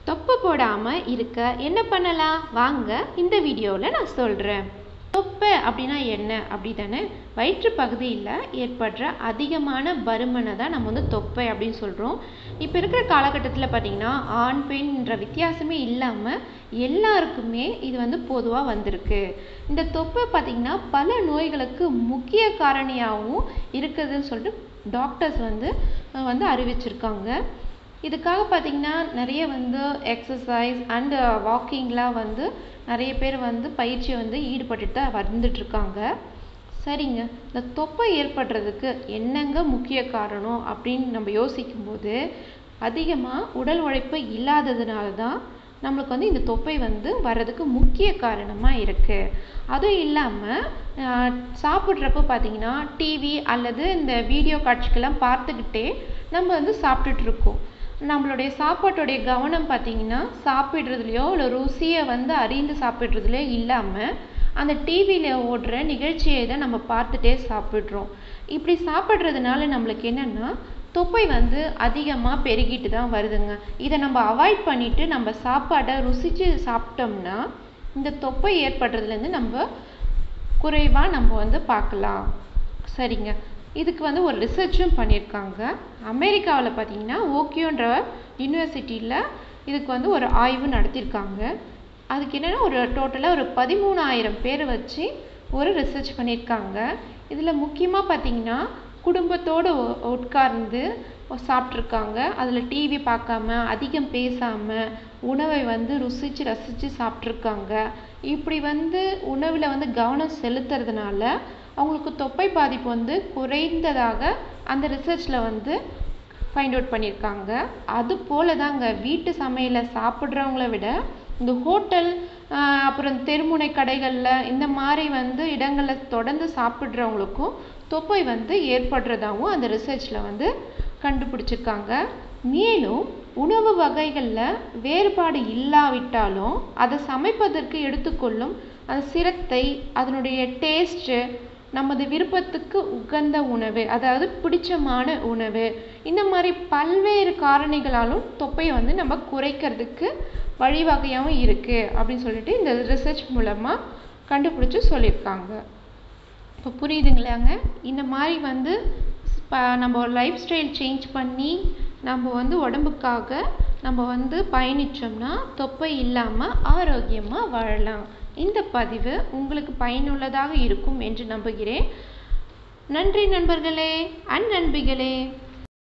தொப்பை போடாமல் இருக்க என்ன பண்ணலாம் வாங்க இந்த வீடியோவில் நான் சொல்கிறேன். தொப்பை அப்படின்னா என்ன அப்படி தானே, வயிற்று பகுதியில் ஏற்படுற அதிகமான பருமனை தான் நம்ம தொப்பை அப்படின்னு சொல்கிறோம். இப்போ இருக்கிற காலகட்டத்தில் பார்த்திங்கன்னா ஆண் பெண்ன்ற வித்தியாசமே இல்லாமல் எல்லாருக்குமே இது பொதுவாக வந்திருக்கு. இந்த தொப்பை பார்த்திங்கன்னா பல நோய்களுக்கு முக்கிய காரணியாகவும் இருக்குதுன்னு சொல்லிட்டு டாக்டர்ஸ் அறிவிச்சிருக்காங்க. இதுக்காக பார்த்திங்கன்னா நிறைய எக்ஸசைஸ் அண்டு வாக்கிங்லாம் நிறைய பேர் பயிற்சி ஈடுபட்டுட்டு தான் வந்துட்டுருக்காங்க. சரிங்க, இந்த தொப்பை ஏற்படுறதுக்கு என்னங்க முக்கிய காரணம் அப்படின்னு நம்ம யோசிக்கும்போது அதிகமாக உடல் உழைப்பு இல்லாததுனால தான் நம்மளுக்கு இந்த தொப்பை வர்றதுக்கு முக்கிய காரணமாக இருக்குது. அதுவும் இல்லாமல் சாப்பிட்றப்ப பார்த்திங்கன்னா டிவி அல்லது இந்த வீடியோ காட்சிக்கெல்லாம் பார்த்துக்கிட்டே நம்ம சாப்பிட்டுட்ருக்கோம். நம்மளுடைய சாப்பாட்டுடைய கவனம் பார்த்திங்கன்னா சாப்பிட்றதுலையோ இல்லை ருசியை அறிந்து சாப்பிட்றதுலையோ இல்லாமல் அந்த டிவியில் ஓடுற நிகழ்ச்சியை தான் நம்ம பார்த்துட்டே சாப்பிட்றோம். இப்படி சாப்பிட்றதுனால நம்மளுக்கு என்னென்னா தொப்பை அதிகமாக பெருகிட்டு தான் வருதுங்க. இதை நம்ம அவாய்ட் பண்ணிவிட்டு நம்ம சாப்பாட்டை ருசித்து சாப்பிட்டோம்னா இந்த தொப்பை ஏற்படுறதுலேருந்து நம்ம குறைவாக நம்ம பார்க்கலாம். சரிங்க, இதுக்கு ஒரு ரிசர்ச்சும் பண்ணியிருக்காங்க. அமெரிக்காவில் பார்த்திங்கன்னா ஓக்கியோன்ற யூனிவர்சிட்டியில் இதுக்கு ஒரு ஆய்வு நடத்தியிருக்காங்க. அதுக்கு என்னென்னா ஒரு டோட்டலாக ஒரு 13,000 பேர் வச்சு ஒரு ரிசர்ச் பண்ணியிருக்காங்க. இதில் முக்கியமாக பார்த்திங்கன்னா குடும்பத்தோடு உட்கார்ந்து சாப்பிட்ருக்காங்க. அதில் டிவி பார்க்காம அதிகம் பேசாமல் உணவை ருசித்து ரசித்து சாப்பிட்ருக்காங்க. இப்படி உணவில் கவனம் செலுத்துறதுனால அவங்களுக்கு தொப்பை பாதிப்பு குறைந்ததாக அந்த ரிசர்ச்சில் ஃபைண்ட் அவுட் பண்ணியிருக்காங்க. அது போல தாங்க வீட்டு சமையலை சாப்பிட்றவங்கள விட இந்த ஹோட்டல் அப்புறம் தெருமுனை கடைகளில் இந்த மாதிரி இடங்களில் தொடர்ந்து சாப்பிட்றவங்களுக்கும் தொப்பை ஏற்படுறதாகவும் அந்த ரிசர்ச்சில் கண்டுபிடிச்சிருக்காங்க. மேலும் உணவு வகைகளில் வேறுபாடு இல்லாவிட்டாலும் அதை சமைப்பதற்கு எடுத்துக்கொள்ளும் அந்த சிரத்தை, அதனுடைய டேஸ்ட்டு, நமது விருப்பத்துக்கு உகந்த உணவு, அதாவது பிடிச்சமான உணவு, இந்த மாதிரி பல்வேறு காரணிகளாலும் தொப்பையை நம்ம குறைக்கிறதுக்கு வழிவகையாகவும் இருக்குது அப்படின்னு சொல்லிட்டு இந்த ரிசர்ச் மூலமாக கண்டுபிடிச்சி சொல்லியிருக்காங்க. இப்போ புரியுதுங்களாங்க? இந்த மாதிரி நம்ம லைஃப் ஸ்டைல் சேஞ்ச் பண்ணி நம்ம உடம்புக்காக நம்ம பயணித்தோம்னா தொப்பை இல்லாமல் ஆரோக்கியமாக வாழலாம். இந்த பதிவு உங்களுக்கு பயனுள்ளதாக இருக்கும் என்று நம்புகிறேன். நன்றி நண்பர்களே அண்ட் நண்பிகளே.